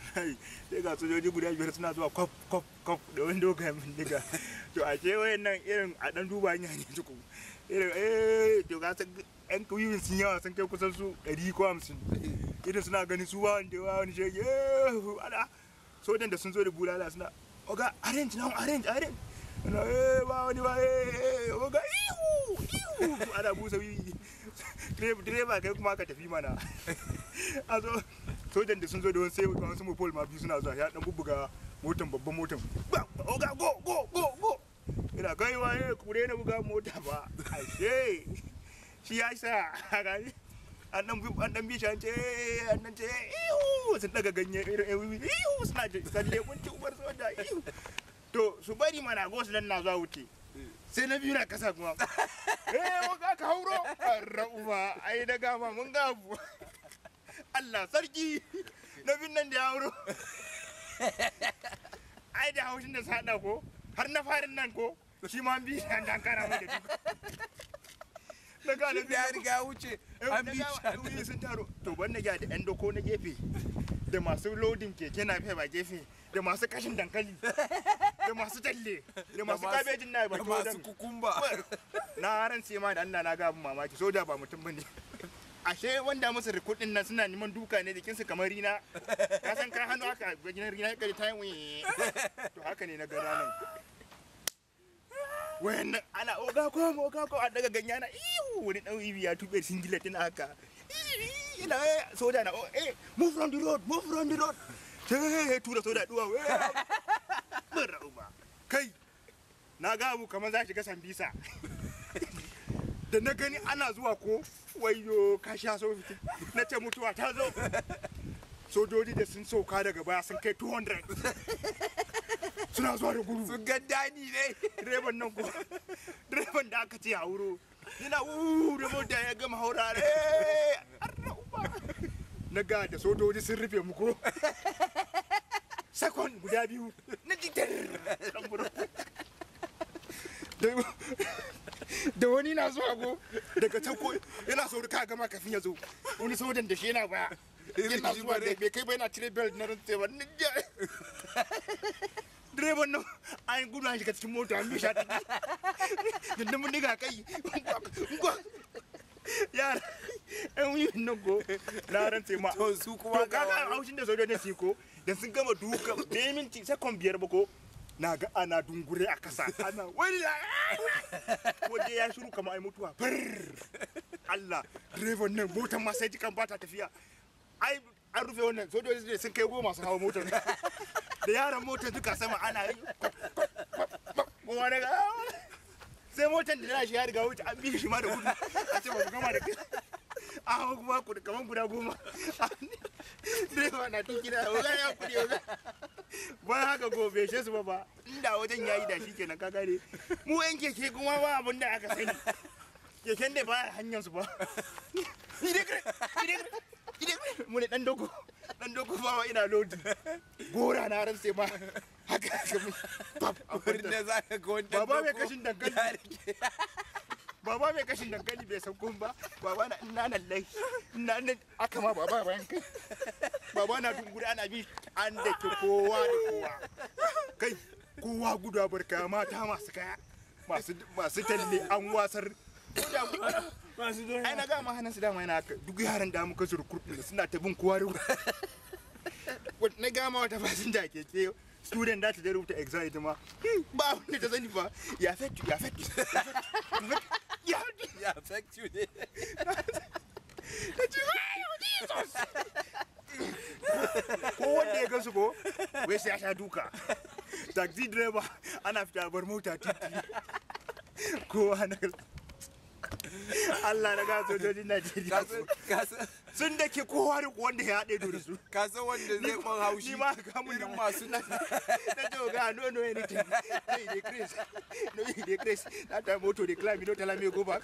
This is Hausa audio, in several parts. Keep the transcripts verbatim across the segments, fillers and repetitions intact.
sai ga sojoji guda biyar suna zuwa kwaf kwaf kwaf da wani dogayen bindiga to a ce wayannan irin a dan duba hanya ne tuku irin eh to ga san yan kuyun sun yawa sun kai kusan su ɗari ko hamsin irin suna gani su ba wanda yawa wani shege ala sojan da sun zo da bulala suna oga arrange now arrange arrange ana eh ba wani ba eh oga ihu ihu ana busa wiwi direba kai kuma ka tafi mana a zo sojan da sun zo da wani sai wasu mopol ma biyu suna zuwa ya dan bubbuga motan babban motan oga go go go go ina kai waye kure na buga mota ba ashe shi ya sa gani an dan an dan bishi an ce an dan ce ihu sun daga ganye ihu suna kalle kun ci ubar soja ihu to su bari mana go su dan na zuwa wuce sai na biyu na kasa kuma eh oga ka hauro ra'uba ai da gama mun ga abu Allah sarki na bin nan da ya hauro ai da haushin da sada ko har na farin nan ko shi ma bi an dan kara mai da duka na ga na ya riga wuce an bi shi sun taro to ban na ga da yan doko na gefe da masu loading keke na fe ba gefe da masu kashin dankali da masu talle da masu kabejin na ba da masu kukumba na ran sai ma da Allah na ga abun mamaki soja ba mutum bane ashe wanda musu rikudin nan suna neman duka ne jikin su kamar rina ka san ka hannu aka gajin rina kai ta yi to haka ne na ga ranan wayannan ana oga ko oga ko a daga ganya na ihu wani dan ibi ya tube singilatin haka ina soja na eh move from the road move from the road sai tura soja duwa barauba kai na ga abu kamar za shiga sambisa da na gani ana zuwa ko wayo ka sha so fiti na ce mutuwa ta zo sojoji da sun sauka daga baya sun kai two hundred suna zuwa da gudu sun gaddani ne direban nan ko direban da aka ce a wuro yana uuu da mota ya gama haurare na ga da sojoji sun rufe mu ko sakon guda biyu na jitar da wani na zuwa go daga can ko yana sauri ka gama kafin ya zo wani sojan da shi yana baya yana zuwa da bai kai ba yana cire belt na rantse ba direban nan an gudu an shiga cikin mota an bisha ta da mun diga kai yara an yi nan ko na rantse ma to su kuma ga haushin da sojojin su ko da sun gama duka da minti sakon biyar ba ko na ga ana dungure a kasa ana wani waje ya shiru kamar ai mutuwa Allah direban nan motar ma sai jikan ba ta tafiya ai an rufe wannan sojoji sun kai goma su hawa motar da yaran motar duka sama ana yi kuma daga sai motar da na shi ya riga wuce an bi shi ma da gudu a ce ba mu gama da kai a hawa kuma kamar guda goma direba na tuki na oga ya kudi oga ba haka gobe she su ba ba inda wajen yayi da shi kenan ka gane mu yan keke kuma ba abin da aka sani keken da ba hanyar su ba ide kre ide kre ide kre mu ne dan dogo dan dogo ba ina lodi gora na ran sai ma haka haka wurin da za ka ga wanda baba mai kashin dankali baba mai kashin dankali bai san kun ba baba na ina nan lai ina nan aka ma baba bayan kai baba na dungure ana bi an da ke kowa da kowa kai kowa guda barka mata masu kaya masu masu talle an wasar masu zo ai na ga ma hanan su dama yana haka duk yaran da muka zuru kurkun suna ta bin kowa da na ga ma wata fasinja keke student da ta da rubuta exam ita ma ba wanda ta sani ba ya affect you ya affect you ya ya affect you ne Jesus ko wanda ya gansu ko wai sai ya sha duka taxi driver ana fita bar mota titi ko ana Allah na ga sojojin Najeriya sun da ke kowa da wanda ya haɗe da su ka san wanda zai man haushi ni ma ka mun irin masu na to ga no no anything hey dey craze no he dey craze that time moto dey climb you don't tell me go back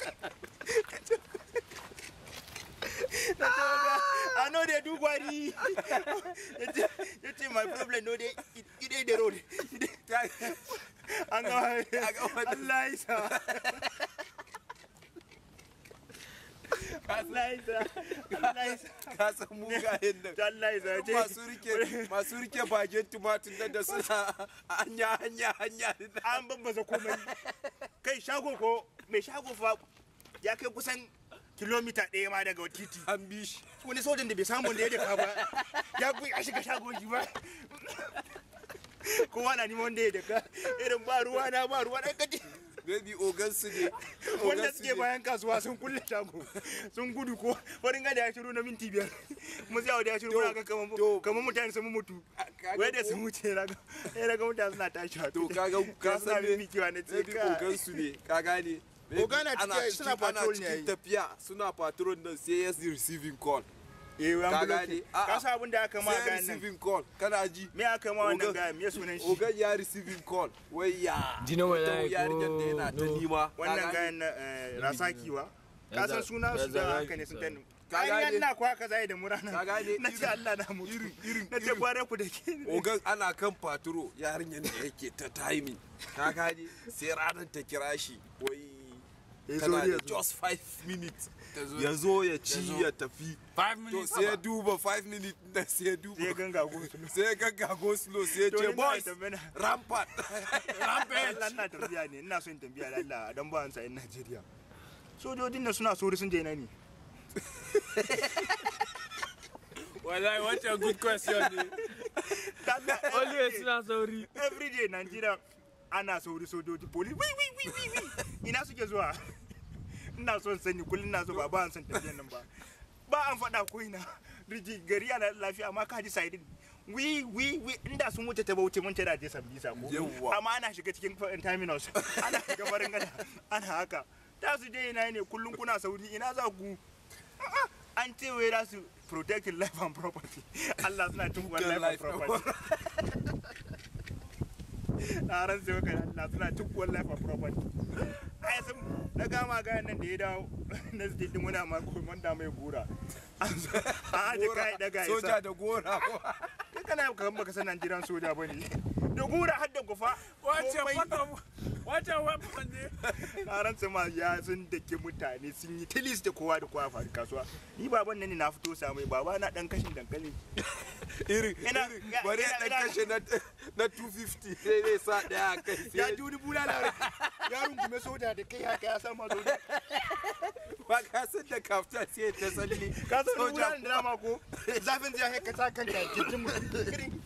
na to ga I know they do gwari you think my problem no dey it dey the road an ga Allah isa Allah isa Allah isa ka san mugayen nan Allah isa ce masu rike masu rike bagen tumatin nan da suna hanya hanya hanya an babbaza komai kai shago ko mai shago fa ya kai kusan kilomita ɗaya ma daga titi an bi shi wani sojan da bai samu da ya daka ba ya fi a shiga shago shi ba kowa na neman wanda ya daka irin ba ruwa na ba ruwa na kaji maybe ogan su ne wanda suke bayan kasuwa sun kulle shago sun gudu ko farin gada ya shiru na minti biyar mu sai da ya shiru muna ga kamar mutane sun mutu wai da sun wuce na ga mutane suna tashi to kaga ka san me maybe ogan su ne ka gane ogana cikin suna patrol ne tafiya suna patrol nan sai ya receiving call eh an gane ka sa abin da aka ma ga nan receiving call kana ji me aka ma wannan ga me sunan shi ogan ya receiving call wai ya dino wala yarinyar da yana ta nima wannan ga nan rasaki wa ka san suna su da haka ne sun tani kayan na kwa ka zai da murana na ce Allah na mutu na ce kware ku da ke ogan ana kan patro yarinyar da yake ta timing ka gane sai ranar ta kira shi wai kana da just five minutes ya zo ya ci ya tafi to sai ya duba five minutes da sai ya duba sai ganga go sai ya ganga go slow sai ya ce boys rampart rampart Allah na tarbiya ne ina so in tambiya Allah dan ba an sa in Najeriya sojojin da suna sori sun je na ne wallahi what a good question ne always suna sauri every day Nigeria ana sauri sojoji police wi wi wi wi ina suke zuwa ina son sani kullun na so ba ba an san tafiyan nan ba ba an faɗa ko ina riji gari ana lafiya amma ka ji side wi wi wi inda sun wuce ta bauchi mun tada je sambisa ko amma ana shiga cikin terminals ana shiga farin gada ana haka ta su je ina ne kullun kuna sauri ina za ku an ce wai za su protect life and property Allah suna tun life and property na ran sai kai Allah suna tukkuwar life and property ai sun na gama ga nan da ya dawo na zai din muna ma ko wanda mai gora a da kai daga isa soja da gora kai kana kan baka san Nigerian soja bane da gora har da gufa wace fata wace weapon ne na ran sai ma ya sun dake mutane sun yi tilis da kowa da kowa faru kasuwa ni baban nan ne na fito samu baba na dan kashin dankali irin bari dan kashe na na two fifty sai dai sa daya kai sai ya juri bulala ya rungume soja da kai haka ya san ma soja ba ka san da kafta sai ta tsalli ka san bulalan da dama ko zafin zai haka sa kanka kirjin mutum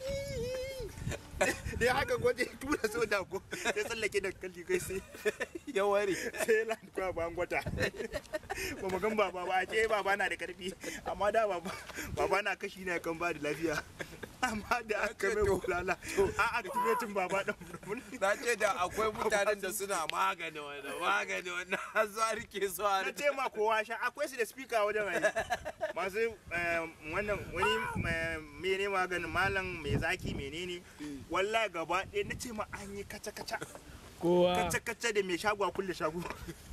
da ya haka gwaje tura soja ko sai tsallake da kalli kai sai ya ware sai land kwa ban gwata ba mu gan baba ba ake baba na da karfi amma da baba baba na kashi ne kan ba da lafiya amma da aka mai bulala a activating baba din na ce da akwai mutanen da suna magani wannan magani wannan har za rike su a na ce ma kowa sha akwai su da speaker wajen ai masu wannan wani mene maganin malam mai zaki menene wallahi gaba ɗaya na ce ma an yi kaca kaca kowa kaca kaca da mai shago a kulle shago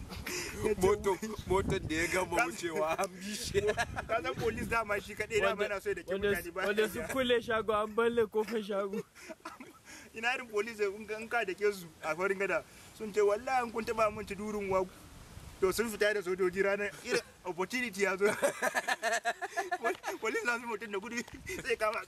moto motar da ya gama wucewa an bishe ka san police dama shi kadai dama yana so da ke mutane ba wanda su kulle shago an balle kofar shago ina irin police in ka da ke su a farin gada sun ce wallahi an kun taba mun ci durin wa to sun fita da sojoji ranar irin opportunity ya zo police na su mutum da gudu sai kama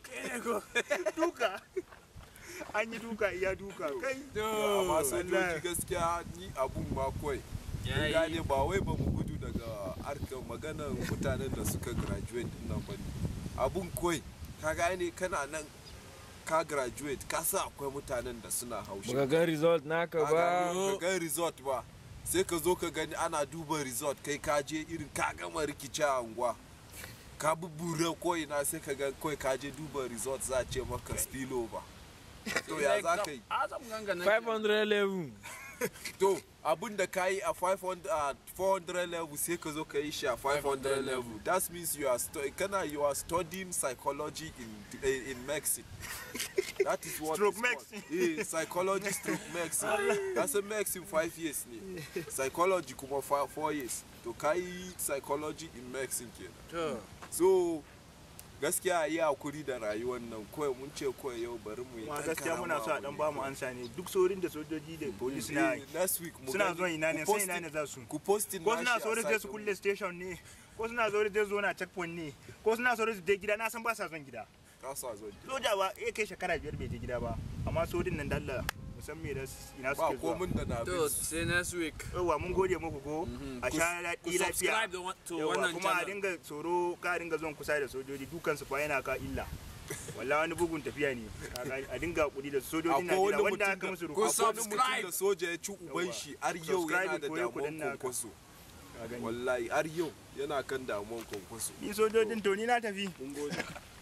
duka an yi duka iya duka kai amma sojoji gaskiya ni abun ma kawai gane ba wai ba mu gudu daga harkar maganar mutanen da suka graduate din nan ba ne abun kawai ka gane kana nan ka graduate ka sa akwai mutanen da suna haushi baka ga result naka ba ka ga result ba sai ka zo ka gani ana duba result kai ka je irin ka gama rikici a unguwa ka bubura koyi na sai ka ga kawai ka je duba result za a ce maka spillo ba to ya za ka yi five hundred level to abin da ka yi a four hundred level sai ka zo ka yi shi a five hundred level that means you are kana you are studying psychology in in, in medicine that is what stroke medicine yeah, psychology stroke medicine that's a medicine five years ne psychology kuma four years to ka yi psychology in medicine kenan so gaskiya yi hakuri da rayuwar nan kawai mun ce kawai yau bari mu yi ma gaskiya muna so a dan ba mu ansa ne duk saurin da sojoji da police na last week mu suna zuwa ina ne sai ina ne za su ku posting ko suna so da su kulle station ne ko suna so da zo na checkpoint ne ko suna so da su je gida na san ba sa son gida ka sa zo soja ba eh kai shekara biyar bai je gida ba amma sojin nan dalla musan me da ina suke zuwa ba komun da na to sai next week yawa mun gode muku ko a sha daɗi lafiya yawa kuma a dinga tsoro ka dinga zuwan kusa da sojoji dukan su fa yana ka illa wallahi wani bugun tafiya ne a dinga hakuri da sojojin Najeriya wanda aka musu ruwa ko subscribe da soja ya ci uban shi har yau yana da damuwan kwankwaso wallahi har yau yana kan damuwan kwankwaso ni sojojin to ni na tafi mun gode